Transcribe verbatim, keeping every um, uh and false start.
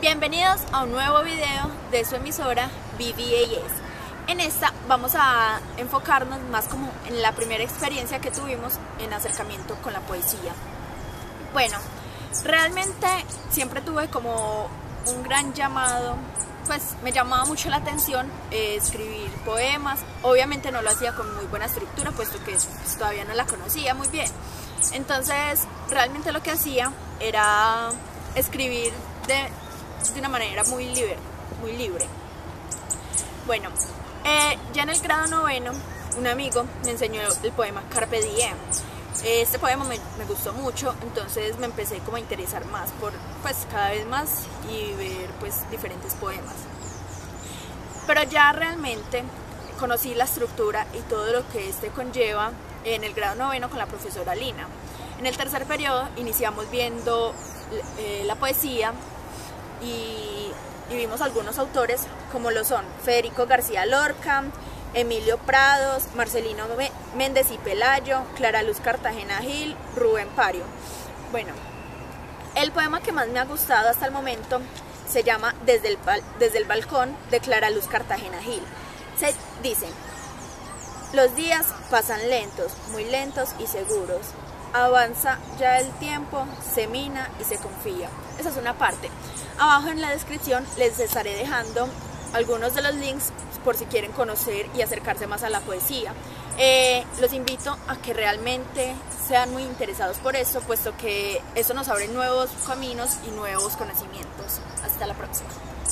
Bienvenidos a un nuevo video de su emisora B B A S. En esta vamos a enfocarnos más como en la primera experiencia que tuvimos en acercamiento con la poesía. Bueno, realmente siempre tuve como un gran llamado, pues me llamaba mucho la atención eh, escribir poemas. Obviamente no lo hacía con muy buena estructura, puesto que pues, todavía no la conocía muy bien. Entonces realmente lo que hacía era escribir de de una manera muy libre, muy libre. Bueno, eh, ya en el grado noveno, un amigo me enseñó el poema Carpe Diem. Este poema me, me gustó mucho, entonces me empecé como a interesar más por, pues, cada vez más y ver, pues, diferentes poemas. Pero ya realmente conocí la estructura y todo lo que este conlleva en el grado noveno con la profesora Lina. En el tercer periodo iniciamos viendo eh, la poesía. Y, y vimos algunos autores como lo son Federico García Lorca, Emilio Prados, Marcelino Méndez y Pelayo, Clara Luz Cartagena Gil, Rubén Pario. Bueno, el poema que más me ha gustado hasta el momento se llama Desde el, Desde el balcón, de Clara Luz Cartagena Gil. Se dice: los días pasan lentos, muy lentos y seguros. Avanza ya el tiempo, se mina y se confía. Esa es una parte. Abajo en la descripción les estaré dejando algunos de los links por si quieren conocer y acercarse más a la poesía. Eh, los invito a que realmente sean muy interesados por esto, puesto que eso nos abre nuevos caminos y nuevos conocimientos. Hasta la próxima.